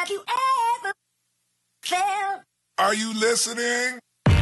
you ever felt. Are you listening?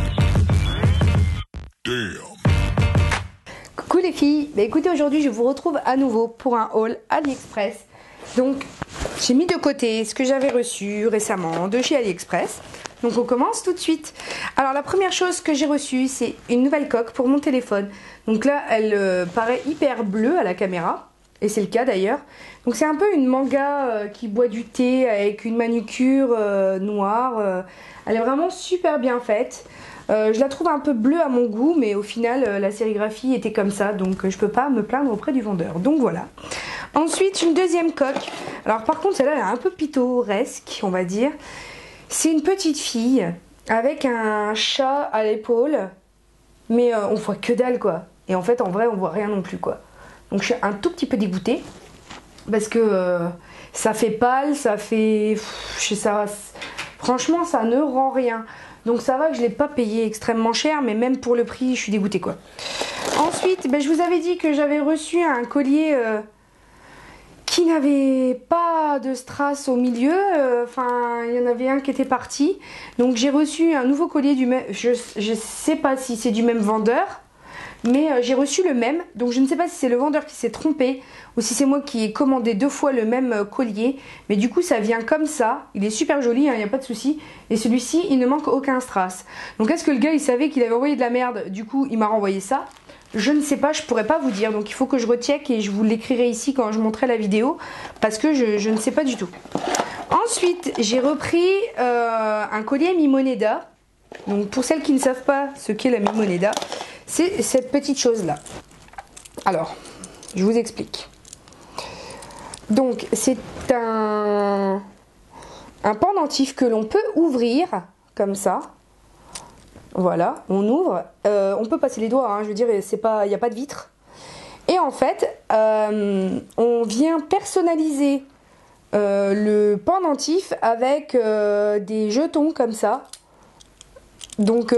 Damn. Coucou les filles, écoutez, aujourd'hui je vous retrouve à nouveau pour un haul AliExpress. Donc j'ai mis de côté ce que j'avais reçu récemment de chez AliExpress. Donc on commence tout de suite. Alors la première chose que j'ai reçue, c'est une nouvelle coque pour mon téléphone. Donc là elle paraît hyper bleue à la caméra, et c'est le cas d'ailleurs. Donc c'est un peu une manga qui boit du thé avec une manucure noire. Elle est vraiment super bien faite. Je la trouve un peu bleue à mon goût, mais au final la sérigraphie était comme ça, donc je peux pas me plaindre auprès du vendeur. Donc voilà. Ensuite une deuxième coque. Alors par contre celle-là elle est un peu pittoresque, on va dire. C'est une petite fille avec un chat à l'épaule, mais on voit que dalle quoi. Et en fait en vrai on voit rien non plus quoi. Donc je suis un tout petit peu dégoûtée parce que ça fait pâle, ça fait, je sais ça, franchement ça ne rend rien. Donc ça va que je ne l'ai pas payé extrêmement cher, mais même pour le prix je suis dégoûtée quoi. Ensuite je vous avais dit que j'avais reçu un collier qui n'avait pas de strass au milieu, enfin il y en avait un qui était parti. Donc j'ai reçu un nouveau collier du même, je sais pas si c'est du même vendeur, mais j'ai reçu le même. Donc je ne sais pas si c'est le vendeur qui s'est trompé ou si c'est moi qui ai commandé deux fois le même collier. Mais du coup ça vient comme ça, il est super joli, il n'y a pas de souci. Et celui-ci il ne manque aucun strass. Donc est-ce que le gars il savait qu'il avait envoyé de la merde, du coup il m'a renvoyé ça? Je ne sais pas, je pourrais pas vous dire, donc il faut que je recheck et je vous l'écrirai ici quand je montrerai la vidéo parce que je ne sais pas du tout. Ensuite, j'ai repris un collier Mimoneda. Donc pour celles qui ne savent pas ce qu'est la Mimoneda, c'est cette petite chose là. Alors, je vous explique. Donc c'est un pendentif que l'on peut ouvrir comme ça. Voilà, on ouvre, on peut passer les doigts, hein, je veux dire, c'est pas, il n'y a pas de vitre. Et en fait, on vient personnaliser le pendentif avec des jetons comme ça. Donc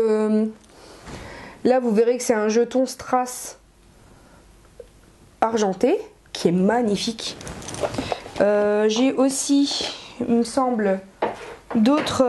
là, vous verrez que c'est un jeton strass argenté qui est magnifique. J'ai aussi, il me semble, d'autres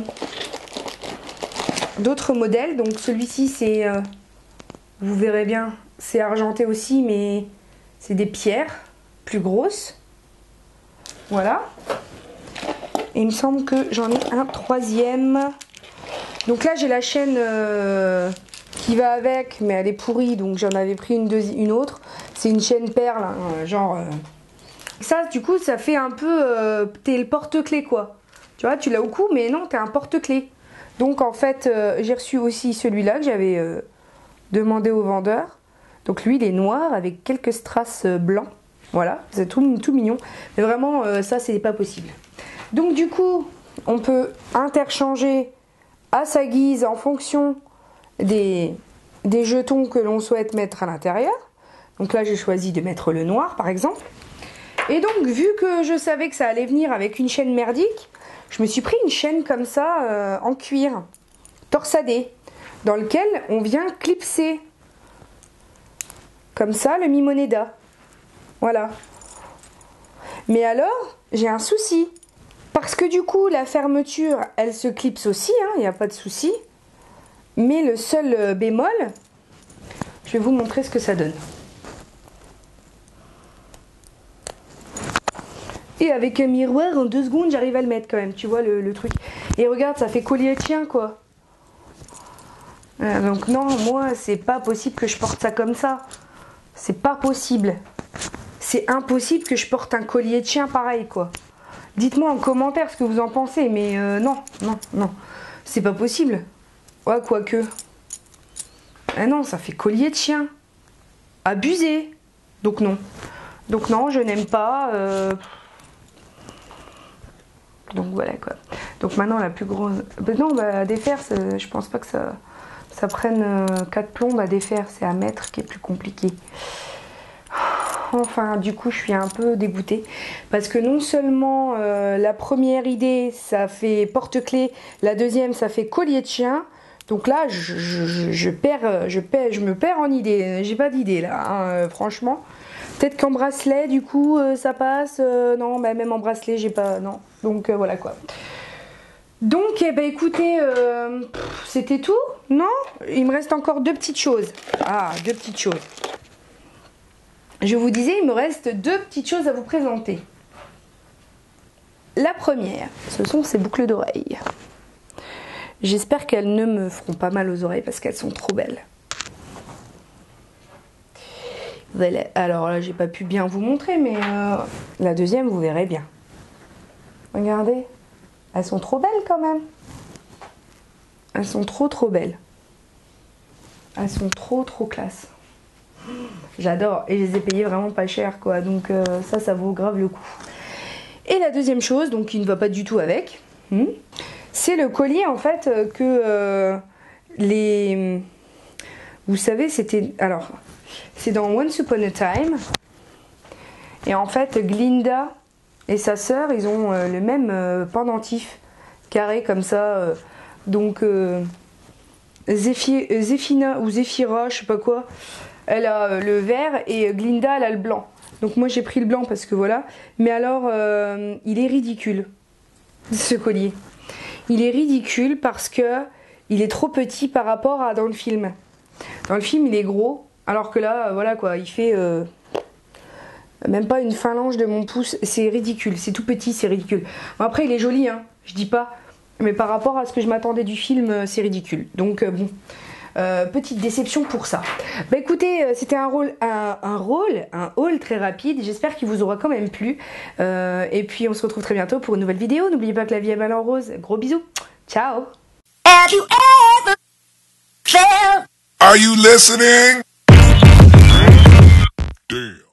modèles. Donc celui-ci c'est vous verrez bien, c'est argenté aussi, mais c'est des pierres plus grosses. Voilà. Et il me semble que j'en ai un troisième. Donc là j'ai la chaîne qui va avec, mais elle est pourrie, donc j'en avais pris une autre. C'est une chaîne perle, hein, genre ça du coup ça fait un peu t'es le porte-clés quoi. Tu vois, tu l'as au cou, mais non, t'es un porte-clés. Donc en fait j'ai reçu aussi celui-là que j'avais demandé au vendeur. Donc lui il est noir avec quelques strass blancs. Voilà, c'est tout mignon. Mais vraiment ça c'est pas possible. Donc du coup on peut interchanger à sa guise en fonction des jetons que l'on souhaite mettre à l'intérieur. Donc là j'ai choisi de mettre le noir par exemple. Et donc vu que je savais que ça allait venir avec une chaîne merdique, je me suis pris une chaîne comme ça en cuir, torsadée, dans lequel on vient clipser comme ça le Mimoneda. Voilà. Mais alors, j'ai un souci. Parce que du coup, la fermeture, elle se clipse aussi, il n'y a pas de souci. Mais le seul bémol, je vais vous montrer ce que ça donne. Et avec un miroir, en 2 secondes, j'arrive à le mettre quand même, tu vois le truc. Et regarde, ça fait collier de chien, quoi. Donc non, moi, c'est pas possible que je porte ça comme ça. C'est pas possible. C'est impossible que je porte un collier de chien pareil, quoi. Dites-moi en commentaire ce que vous en pensez, mais non. C'est pas possible. Ouais, quoique. Ah non, ça fait collier de chien. Abusé. Donc non. Donc non, je n'aime pas... Donc voilà quoi. Donc maintenant la plus grosse... non, à défaire, je pense pas que ça prenne 4 plombes à défaire. C'est à mettre qui est plus compliqué. Enfin, du coup, je suis un peu dégoûtée. Parce que non seulement la première idée, ça fait porte-clés. La deuxième, ça fait collier de chien. Donc là, je me perds en idée. J'ai pas d'idée là, hein, franchement. Peut-être qu'en bracelet, du coup, ça passe. Non, bah, même en bracelet, j'ai pas. Non. Donc voilà quoi. Donc, eh ben, écoutez, c'était tout, non? Il me reste encore deux petites choses. Ah, deux petites choses. Je vous disais, il me reste deux petites choses à vous présenter. La première, ce sont ces boucles d'oreilles. J'espère qu'elles ne me feront pas mal aux oreilles parce qu'elles sont trop belles. Voilà. Alors là, j'ai pas pu bien vous montrer, mais la deuxième, vous verrez bien. Regardez. Elles sont trop belles quand même. Elles sont trop belles. Elles sont trop classe. J'adore. Et je les ai payées vraiment pas cher quoi. Donc ça vaut grave le coup. Et la deuxième chose, donc qui ne va pas du tout avec, c'est le collier en fait que les... Vous savez, c'était... Alors, c'est dans Once Upon a Time. Et en fait, Glinda et sa sœur, ils ont le même pendentif carré comme ça. Donc Zéphina ou Zéphira, je sais pas quoi, elle a le vert et Glinda elle a le blanc. Donc moi j'ai pris le blanc parce que voilà. Mais alors il est ridicule ce collier. Il est ridicule parce que il est trop petit par rapport à dans le film. Dans le film il est gros, alors que là voilà quoi, il fait même pas une phalange de mon pouce, c'est ridicule, c'est tout petit, c'est ridicule. Bon, après il est joli, hein, je dis pas, mais par rapport à ce que je m'attendais du film, c'est ridicule. Donc bon, petite déception pour ça. Bah écoutez, c'était un haul très rapide, j'espère qu'il vous aura quand même plu. Et puis on se retrouve très bientôt pour une nouvelle vidéo. N'oubliez pas que la vie est mal en rose. Gros bisous, ciao. Have you ever felt? Are you listening? Damn.